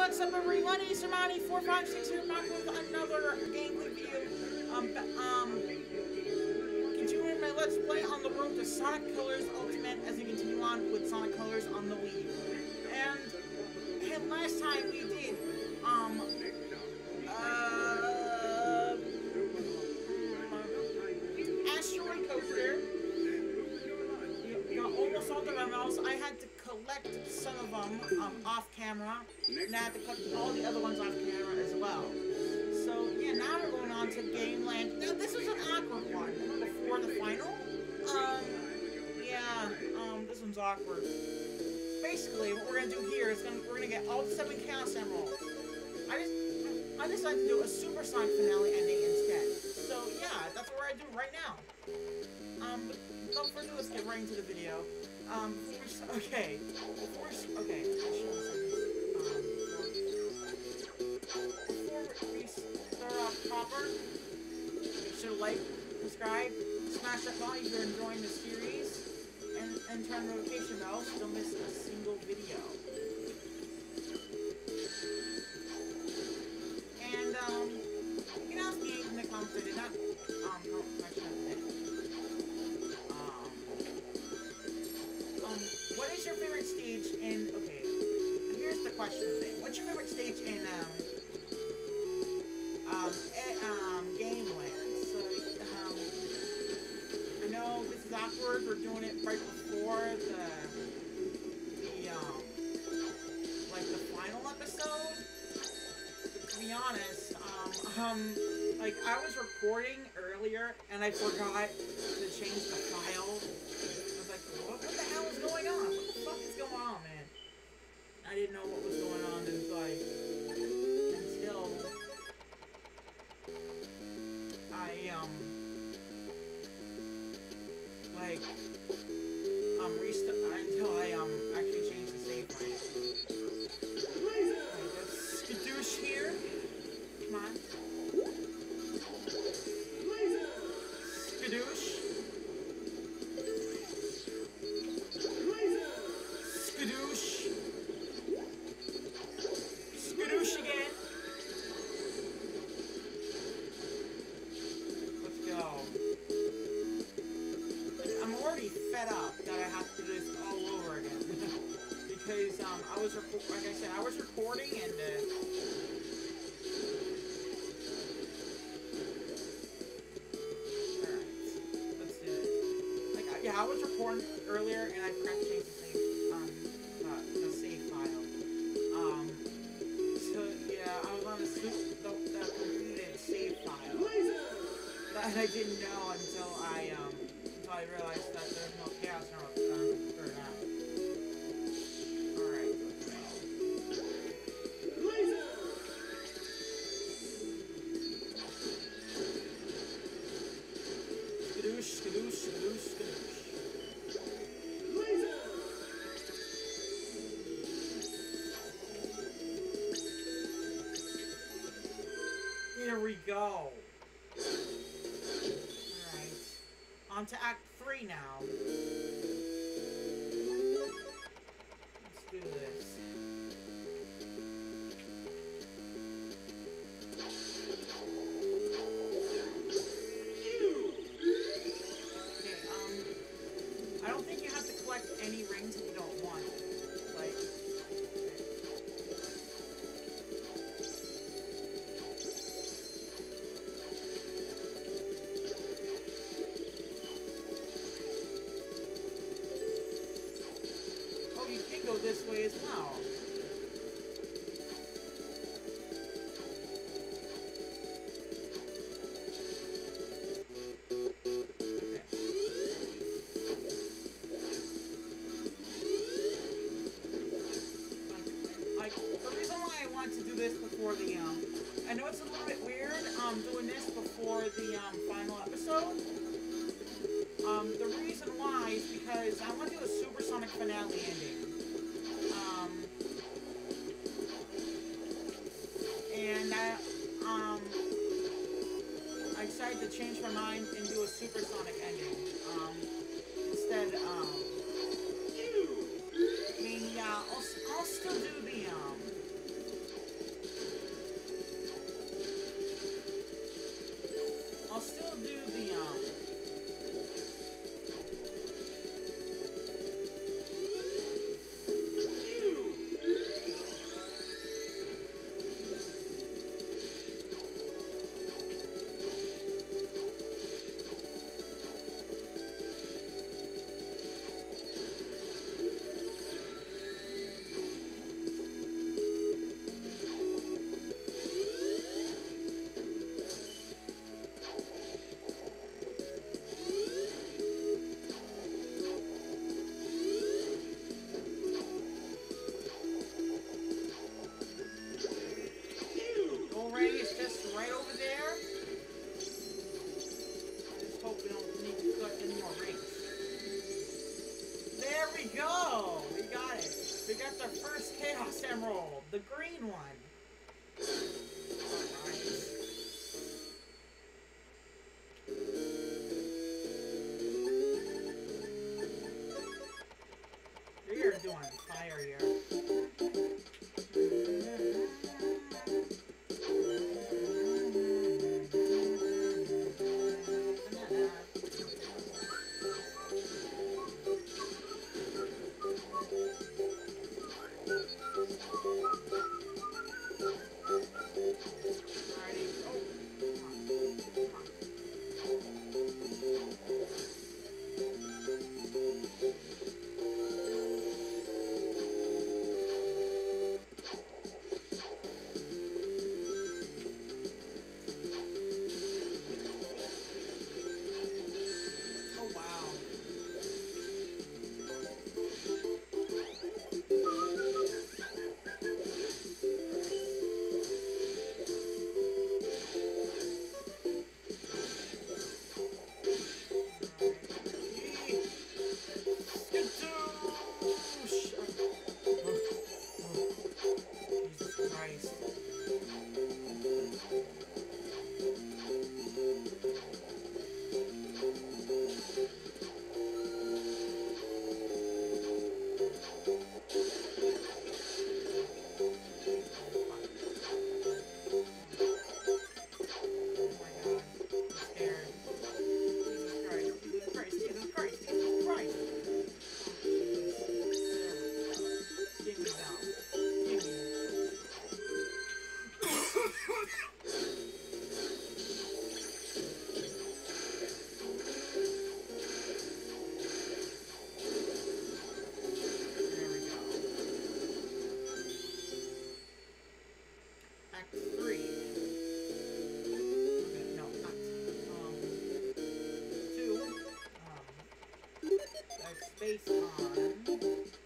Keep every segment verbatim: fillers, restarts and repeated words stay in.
what's up everybody, my name is Sermani four five six here, back with another gameplay video. Um, um, continuing my Let's Play on the road to Sonic Colors Ultimate as we continue on with Sonic Colors on the Wii. And, and last time we did, um, uh, Asteroid Coaster. Got almost all the memos. I had to collect some of them um, off camera, and I had to collect all the other ones off camera as well. So yeah, now we're going on to Gameland. Now this was an awkward one before the final. Um, yeah, um, this one's awkward. Basically, what we're gonna do here is gonna, we're gonna get all seven Chaos Emeralds. I just I decided to do a Supersonic finale ending instead. So yeah, that's what we're gonna do right now. Um, but without further ado, let's get right into the video. Um, before we start, okay, before we, okay, I'll show you something. Um, before we start off proper, make sure to like, subscribe, smash that button if you're enjoying the series, and, and turn the notification bell so you don't miss a single video. And, um, you can ask me in the comments, I did not, um, mention it. What is your favorite stage in, okay, here's the question of the day. What's your favorite stage in, um, um, eh, um, Gameland? So, um, I know this is awkward, we're doing it right before the, the, um, like the final episode. But to be honest, um, um, like, I was recording earlier, and I forgot to change the file. What, what the hell is going on? What the fuck is going on, man? I didn't know what was going on until I, until I, um, like, um, restart, until I, um, actually changed the save file. Alright, that's Skadoosh here. Come on. Skadoosh. Skadoosh. Skadoosh again. Let's go. I'm already fed up that I have to do this all over again. Because, um, I was, like I said, I was recording and, uh... Alright. Let's do it. Like, yeah, I was recording earlier and I forgot to change the save. The save file. Um, so yeah, I was on the, the, the completed save file that I didn't know until I um until I realized that there's no Chaos Emerald for that. Alright, let's go. Skadoosh, skadoosh, skadoosh, skadoosh. Here we go. Alright. On to Act three now. Let's do this. Okay, um... I don't think you have to collect any rings if you don't want. Like... go this way as well. Okay. Like, the reason why I want to do this before the, um, I know it's a little bit weird, um, doing this before the, um, final episode. Um, the reason why is because I want to do a Supersonic finale ending. And I, um, I decided to change my mind and do a Supersonic ending. Um, instead, um, I mean, yeah, I'll, I'll still do the, um, Chaos Emerald, the green one. Alright. We are doing fire here. Based on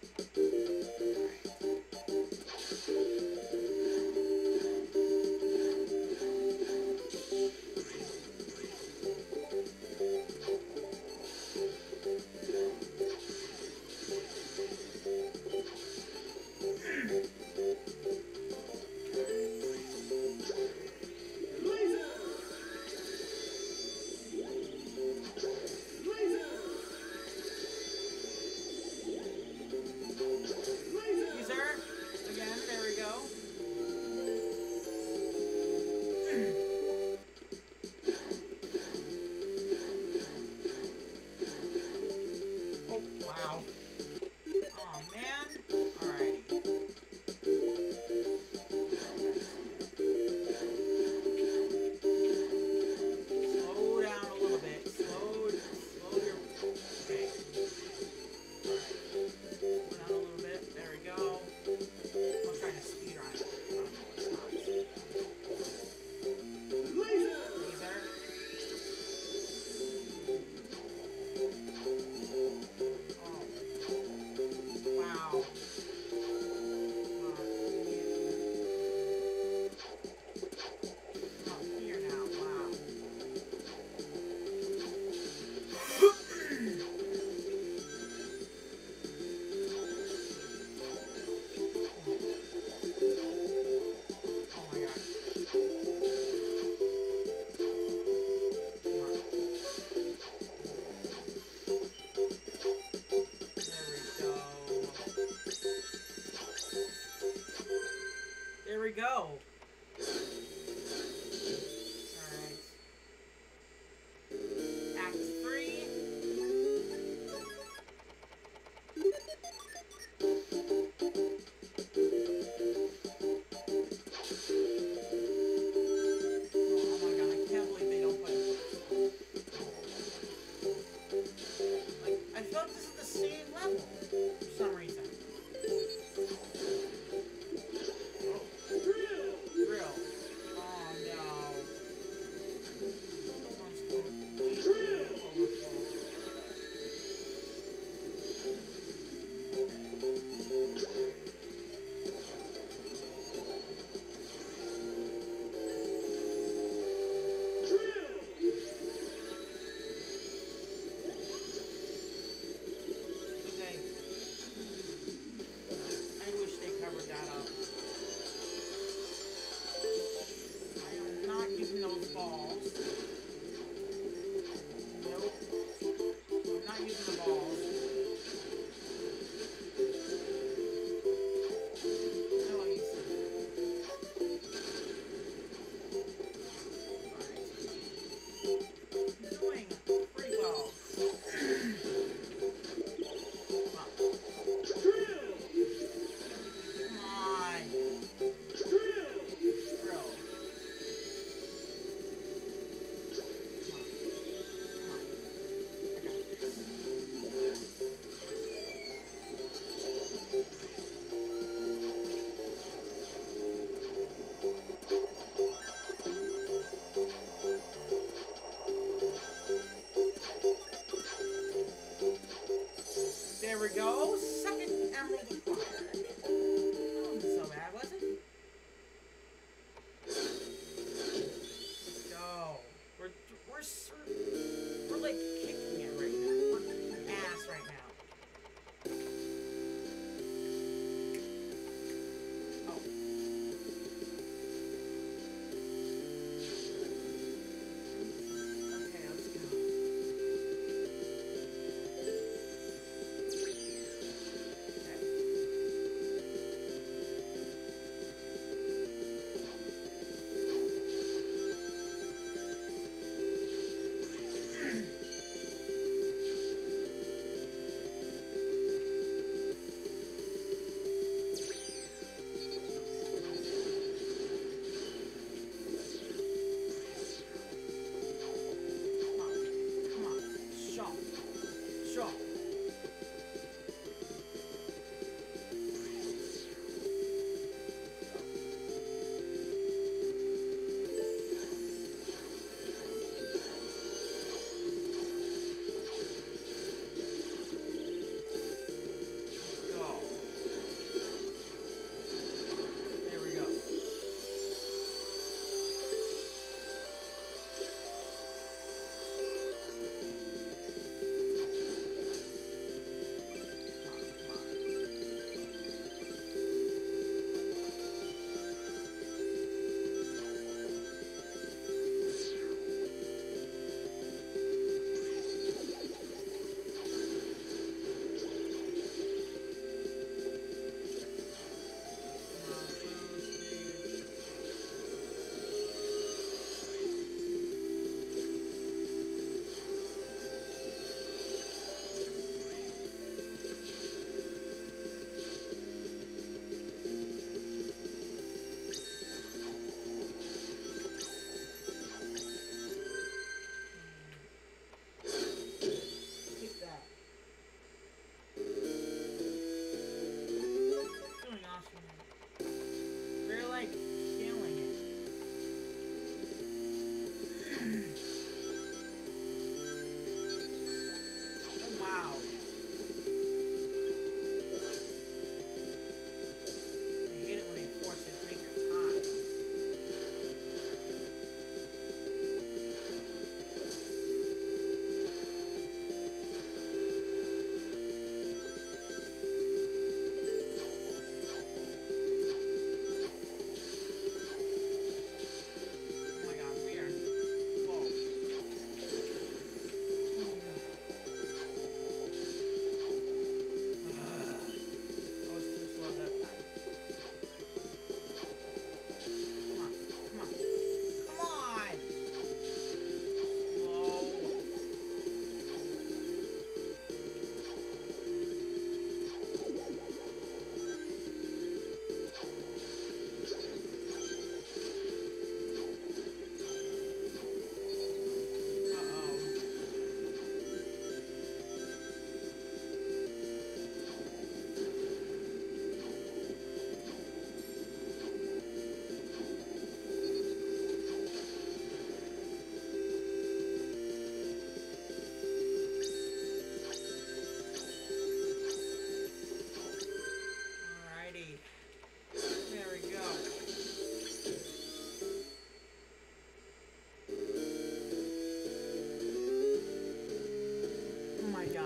go. Alright. Act three. Oh my god, I can't believe they don't put it. Like, I feel like this is the same level for some reason.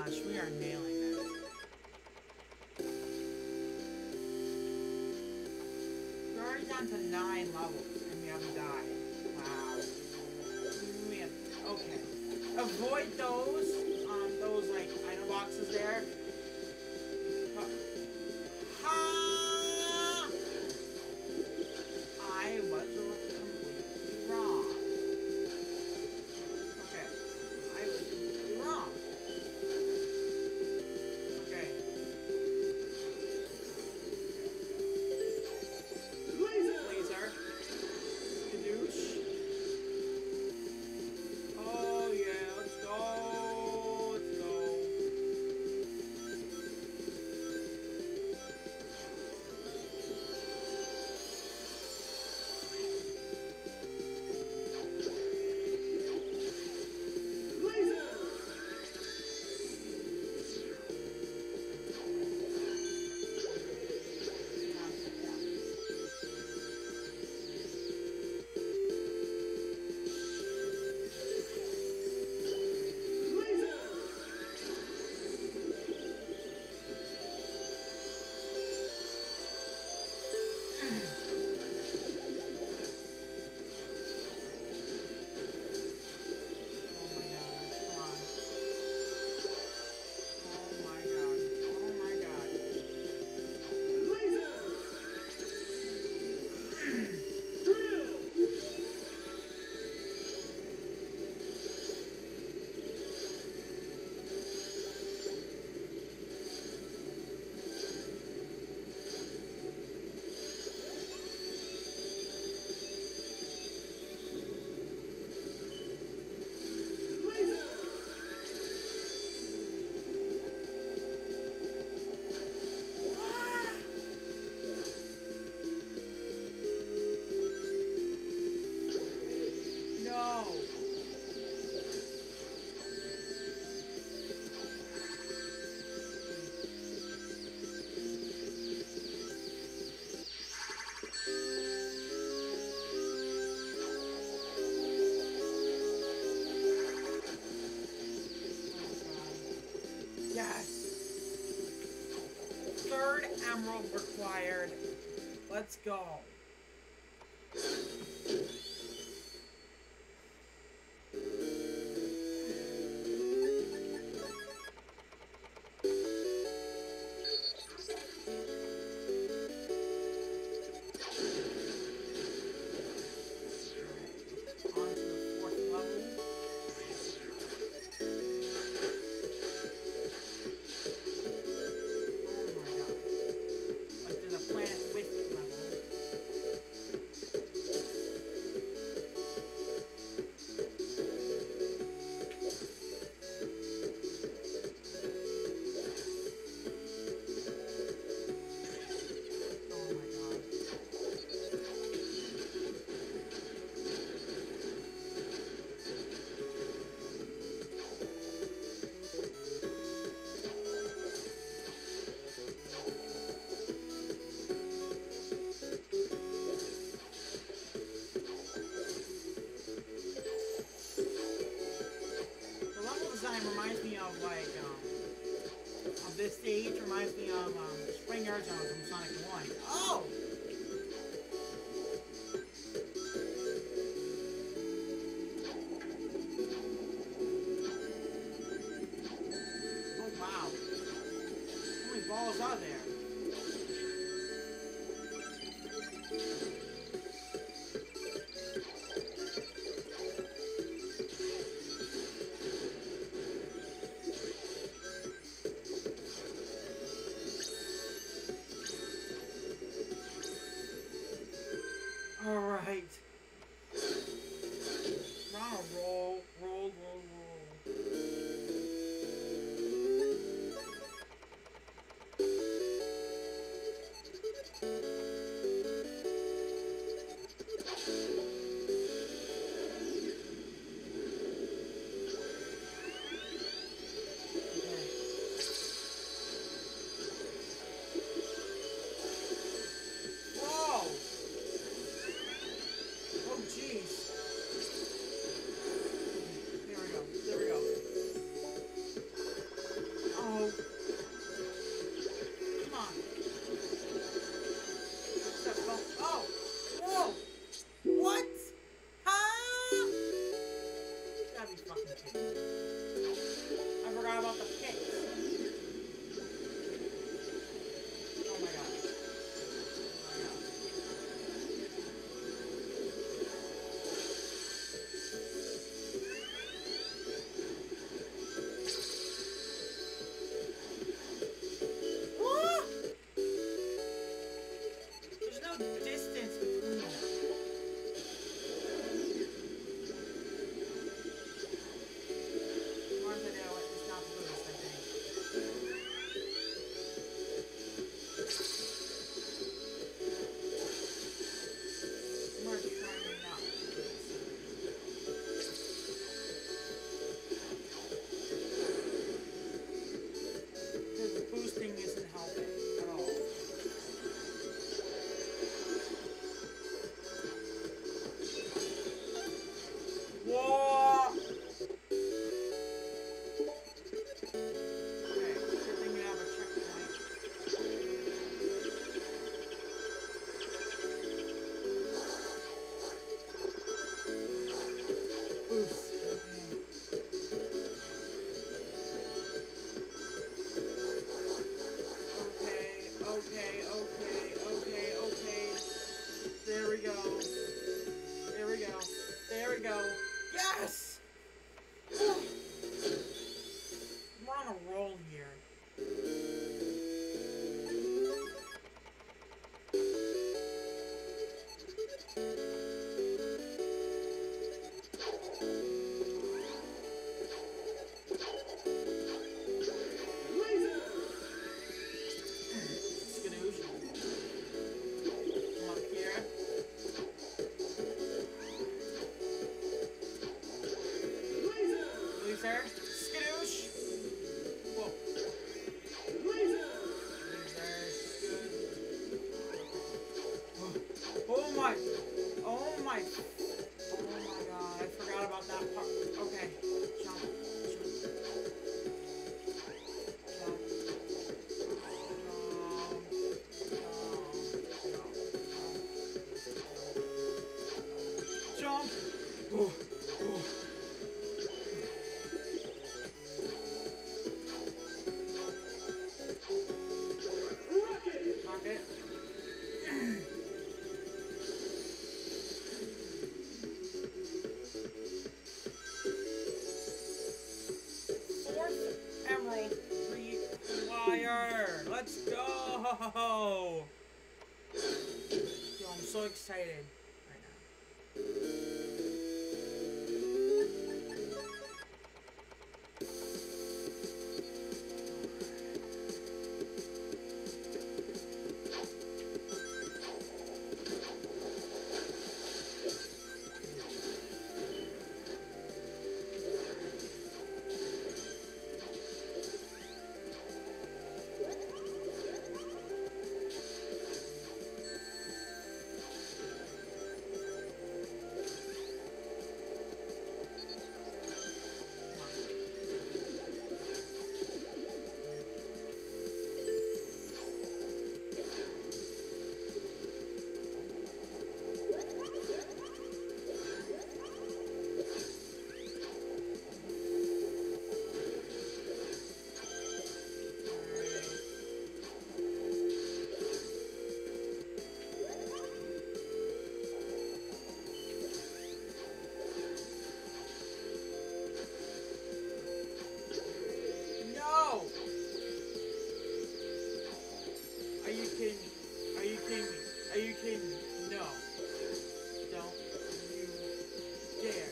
gosh, we are nailing it. We're already down to nine levels and we haven't died. Wow. We have, okay. Avoid those, um, those like item boxes there. Ha! I was completely wrong. Okay. I was completely wrong. Okay. Laser. Skadoosh. Oh yeah, let's go. Let's go. Emerald required. Let's go. Reminds me of like um of this stage reminds me of um Spring Arizona from Sonic one. Oh! Oh wow. How many balls are there? Alright. Now roll, roll, roll, roll. no distance between them. Martindale is not the boost, I think. We're trying not to boost. Because boosting isn't helping at all. Whoa! Okay, good thing you have a checkpoint. Boost. Okay, okay, okay, okay, okay. There we go. There we go. There we go. Yes! We're on a roll here. Skadoosh. Come up here. Loser. Skadoosh. Whoa. Loser. Oh my. Oh my. Oh my god. I forgot about that part. Okay. Jump. Jump. Jump. Jump. Jump. Oh. Oh. Rocket. Fourth emerald required. Let's go. Yo, I'm so excited right now. No! Are you kidding me? Are you kidding me? Are you kidding me? No. Don't you dare.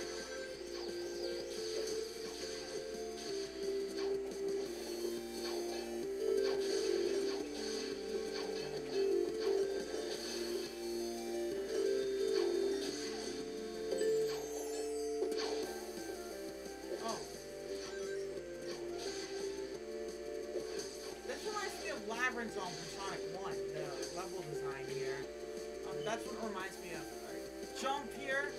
Oh. This reminds me of Labyrinth Zone from Sonic one, the level design here. Um, that's what it reminds me of. Alright, jump here.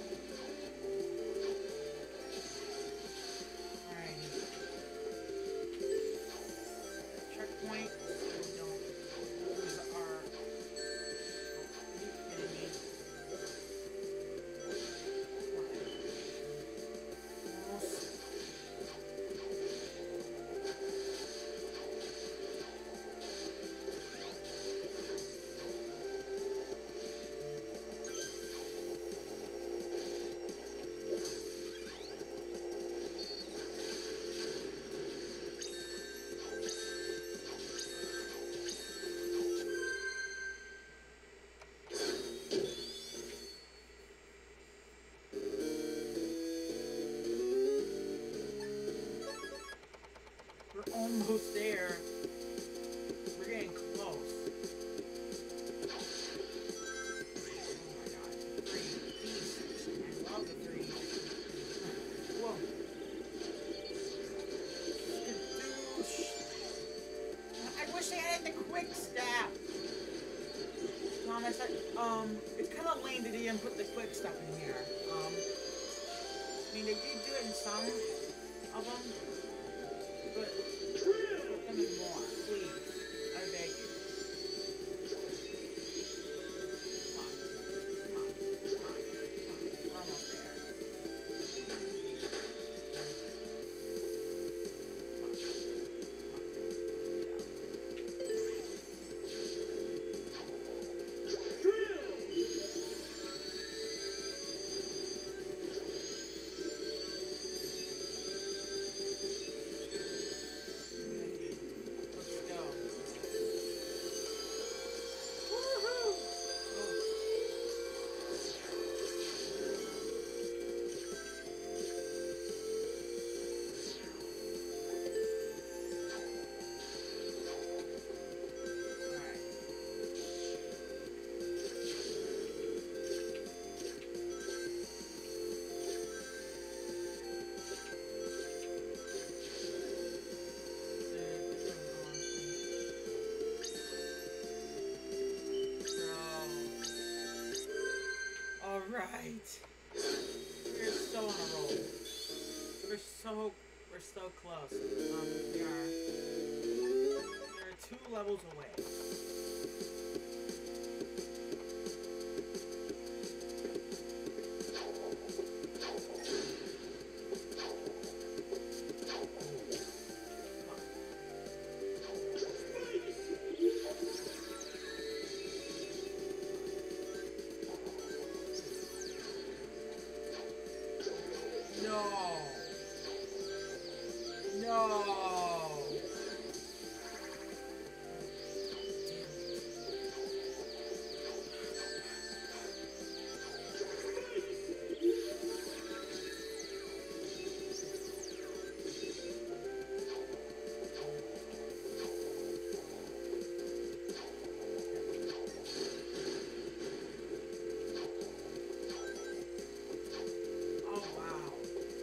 Alrighty. I said, um, it's kind of lame that they didn't put the quick stuff in here. Um, I mean, they did do it in some of them, but put them in more, please. I beg you. Come on, come on, come on, come on. We're almost there. Right. We're so on a roll. We're so we're so close. Um, we are we are two levels away. No. No. Oh, wow.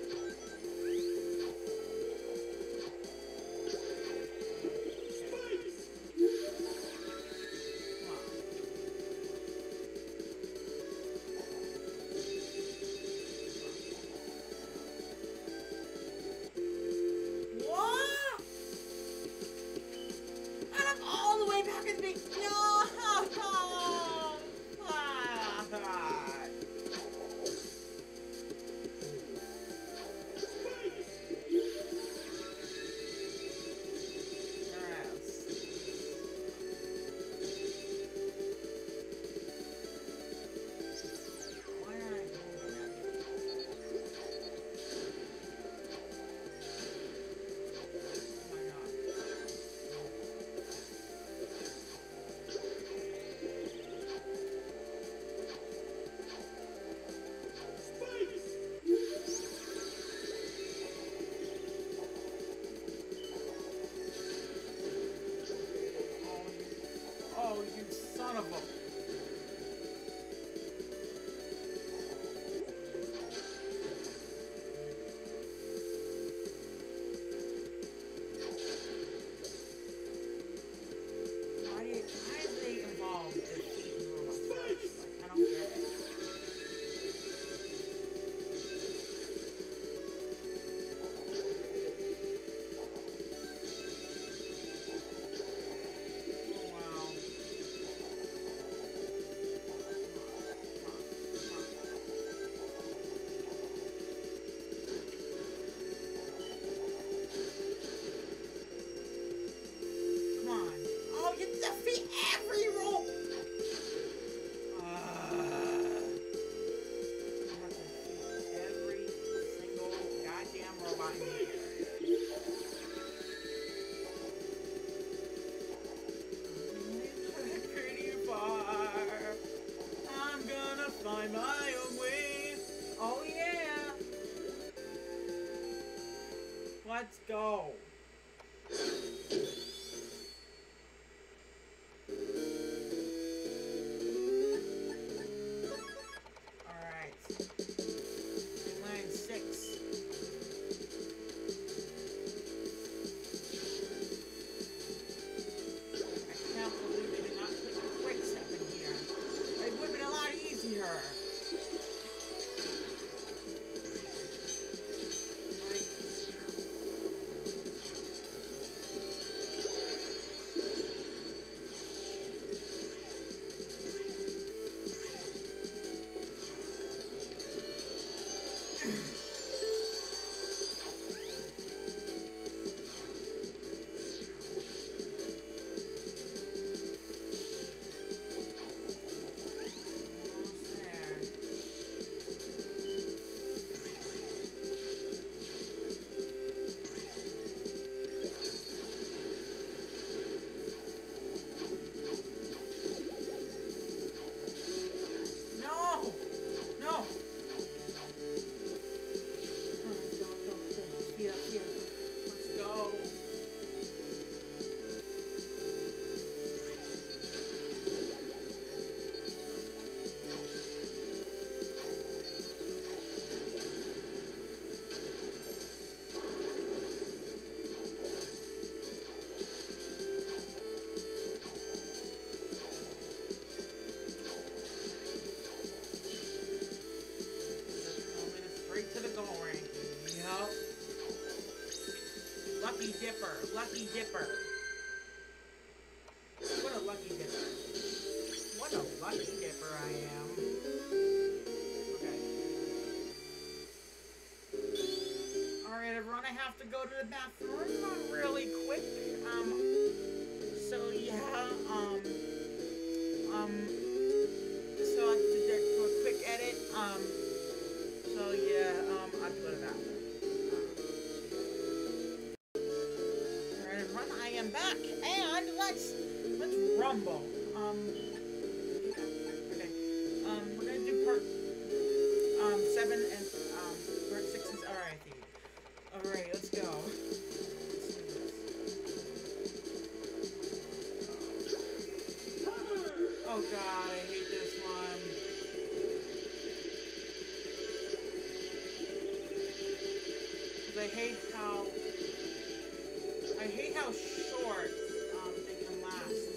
What? And I'm all the way back at the beginning. No! Ah, God. Yes. Why aren't I doing that? Oh my God. Oh, you son of a... Why, do you, why are they involved in eating robots first? Like, I don't get it. Oh, wow. Come on. Oh, you defeat every roll. Uh, you have to defeat every single goddamn robot in here. Pretty far. I'm gonna find my own way. Oh yeah. Let's go. Alright. Line six. I can't believe they did not put the quick step in here. lucky dipper. Lucky dipper. What a lucky dipper. What a lucky dipper I am. Okay. Alright, everyone, I have to go to the bathroom really quick. Um, so yeah, um, um, so I have to do a quick edit. Um, so yeah, um, I have to go to the bathroom. Alright, everyone, I am back, and let's, let's rumble. Um, okay, um, we're gonna do part, um, seven and, um, part six is, alright, alright, let's go. Oh god, I hate this one. Cause I hate how, I hate how short, um, they can last.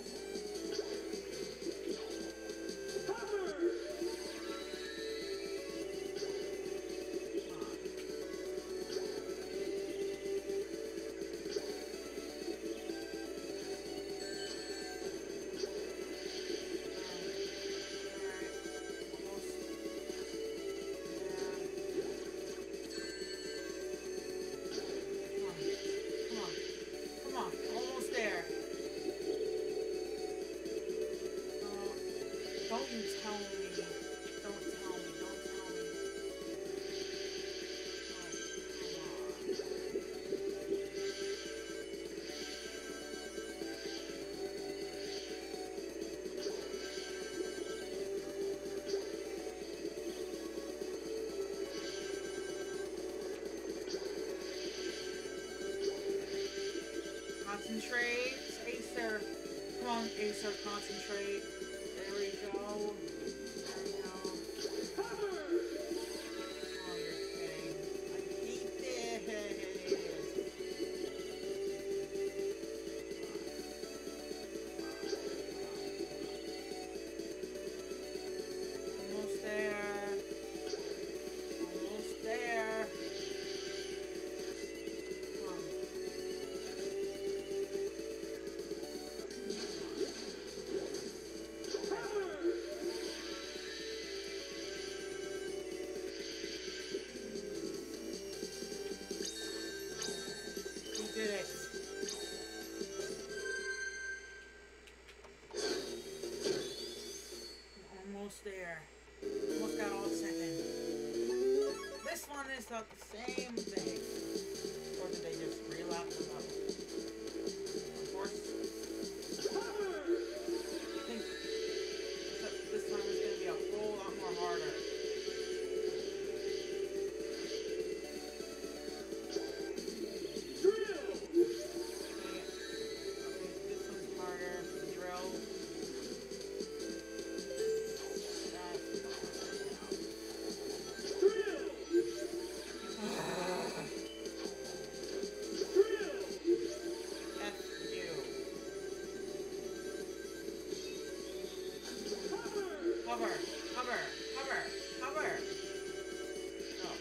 Don't you tell me. Don't tell me. Don't tell me. Oh, come on. Concentrate. Acer. Come on, Acer, concentrate. There we go. There we go. Oh, you're kidding. I hate this. Almost there. Almost there. Come on. Did it. Almost there. Almost got all seven. This one is not the same thing. Or did they just relapse the level? Of course. I think this time is going to be a whole lot more harder. Hover, hover, hover, hover. Oh.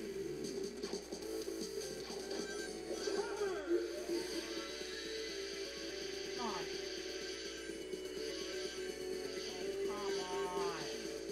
Come on. Oh, come on.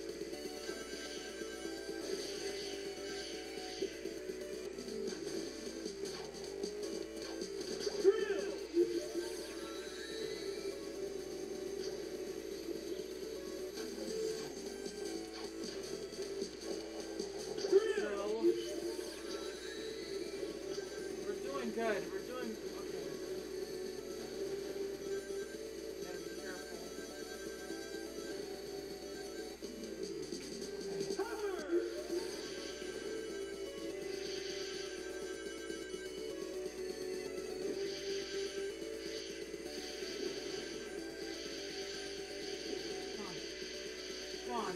Good. We're doing okay. Gotta be careful. Come on. Come on.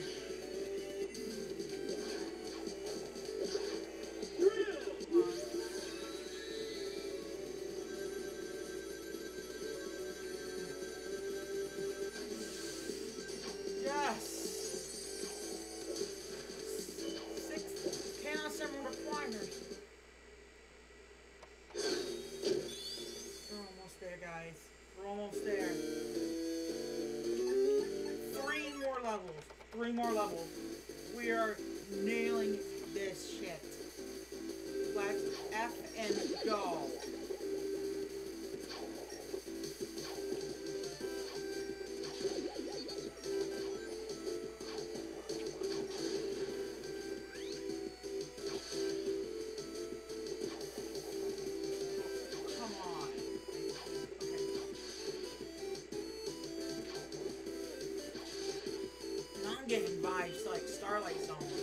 Come on. almost there. Three more levels. Three more levels. We are nailing this shit. Let's F and go. Getting vibes like Starlight Zone um,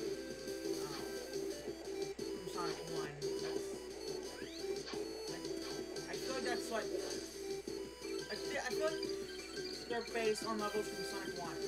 from Sonic one. That's, I, I feel like that's like I, th I feel like they're based on levels from Sonic one.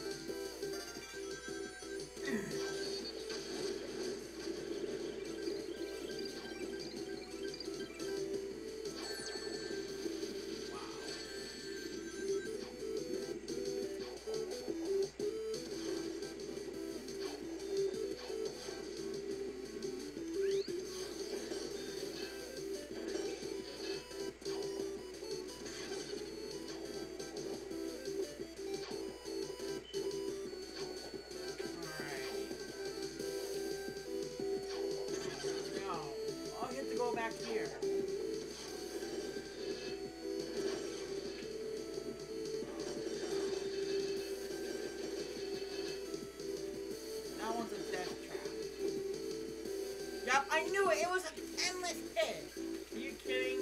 Back here. That one's a death trap. Yep, I knew it. It was an endless pit. Are you kidding?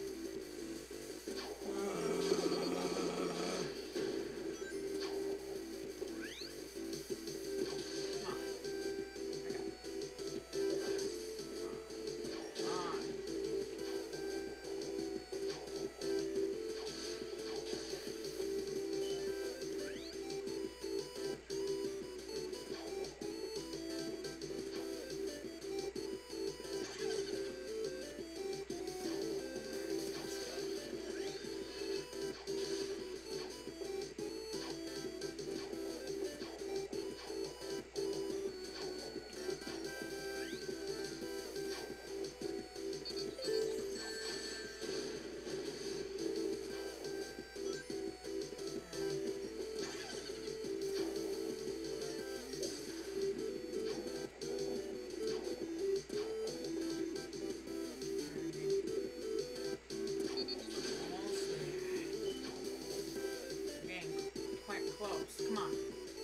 Come on.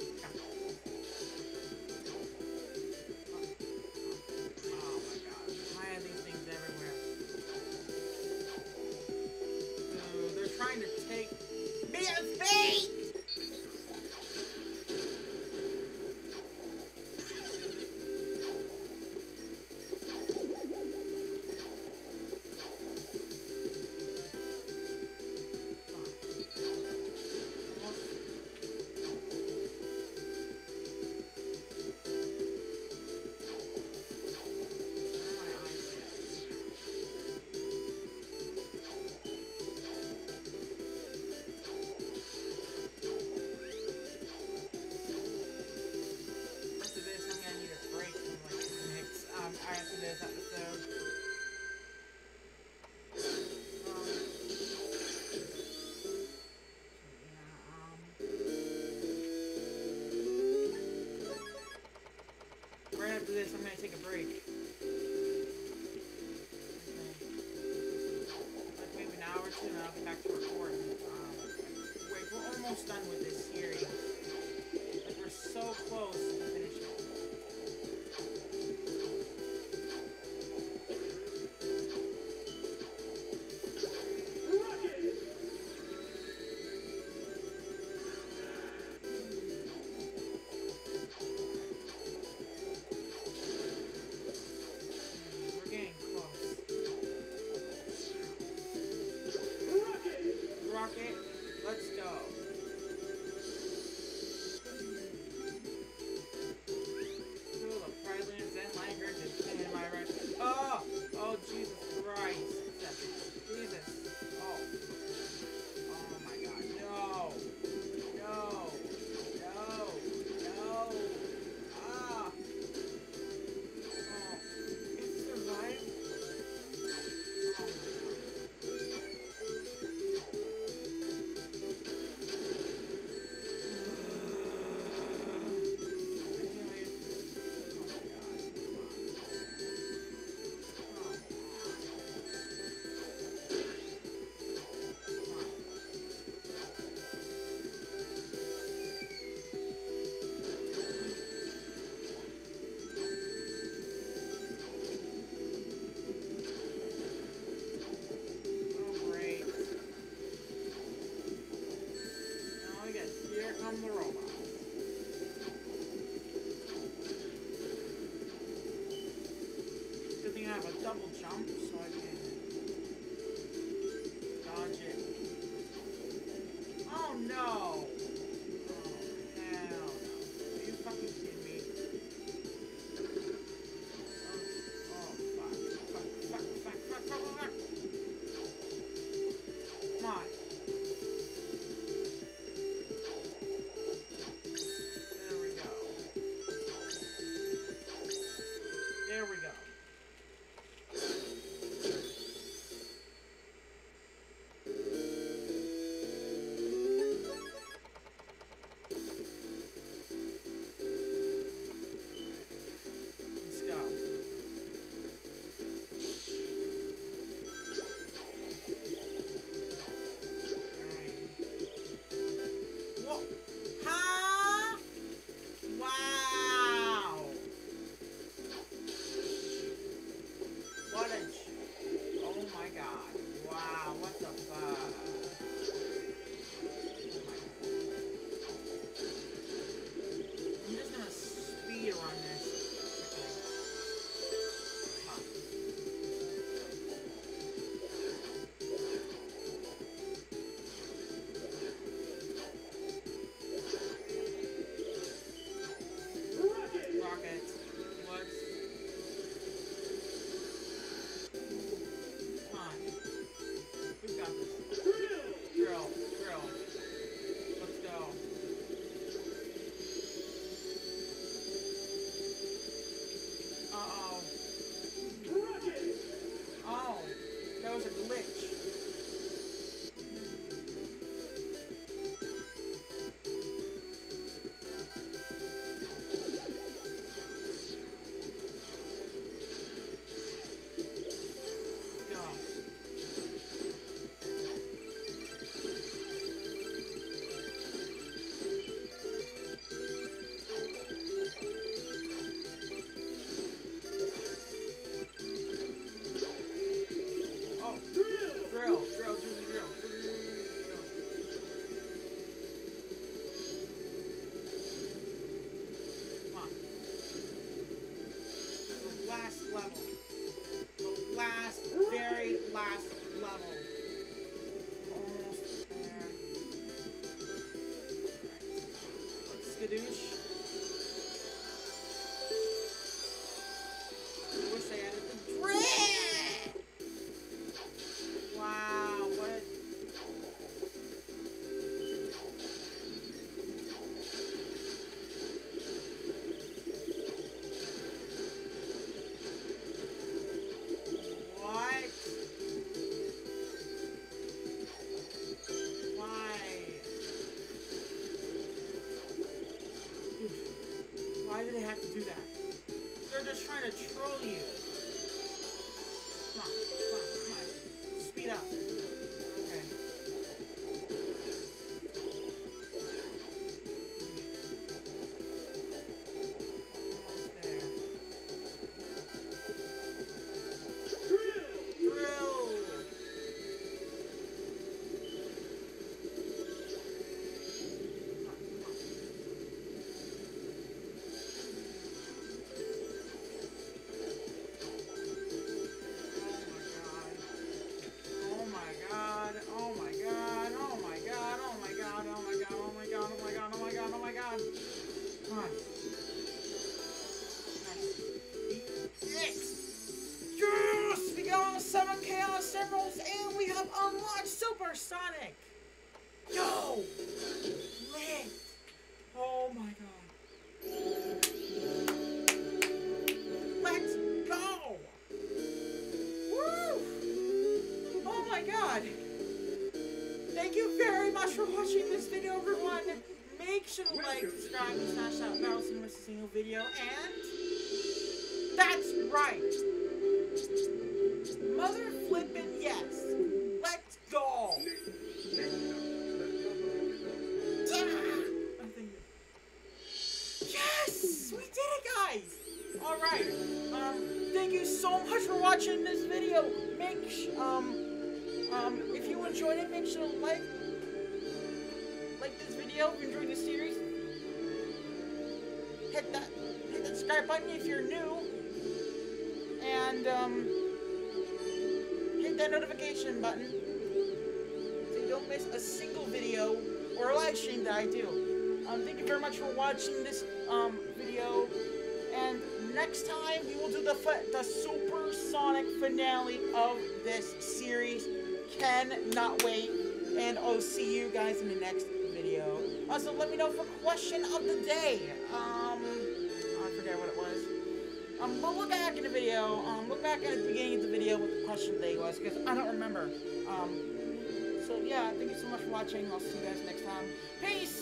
Oh my god. Why are these things everywhere? Dude, they're trying to take me as bait! Right after this, I'm going to take a break. Okay. Like maybe an hour or two, and I'll get back to recording. Um, wait, we're almost done with this series. Like, we're so close to finishing. Let's go. have a double jump so I can dodge it. Oh no! Oh hell no. Are you fucking kidding me? Oh, oh fuck. Fuck, fuck, fuck, fuck, fuck, fuck. Come on. There we go. There we go. Let's go. Alright. Whoa! Huh? Wow! What a... Oh my god. Wow, what the fuck? I'm just gonna speed run this. Huh. Rocket. What? Come on. We've got this. Drill. Drill. Let's go. Uh-oh. Oh. That was a glitch. Go. Oh. Drill. Drill. Drill. Drill. Drill. Come on. The last level. The last, very last level. Almost there. Let's skadoosh. I wish they added the drill! Wow, what? What? Why? Dude, why do they have to do that? They're just trying to troll you. Come on, come on, come on. Speed up. Okay. Almost there. Drill! Come on, come on. Oh my god. Oh my god. Oh my god. Oh my god. Oh my god. Oh my god. Oh my god. Oh my god. Oh my god. Come on. Yes! Yes! We got seven Chaos Emeralds and we have unlocked Super Sonic! Yo! Lit! Oh my god. Let's go! Woo! Oh my god! Thank you very much for watching this video, everyone. Make sure to like, subscribe, and smash that bell so you don't miss a single video. And that's right. Mother flippin' yes. Let's go. Yeah. I think. Yes, we did it, guys. All right. Um, thank you so much for watching this video. Make sh um um if you enjoyed it, make sure to like like this video if you enjoyed this series. Hit that hit that subscribe button if you're new. and um, hit that notification button so you don't miss a single video or live stream that I do. Um, thank you very much for watching this um, video, and next time we will do the the supersonic finale of this series. Cannot wait, and I'll see you guys in the next video. Also, let me know for question of the day. Um, I forget what it was. Um, but look back in the video. Um, look back at the beginning of the video what the question of the day was, because I don't remember. Um, so yeah, thank you so much for watching. I'll see you guys next time. Peace.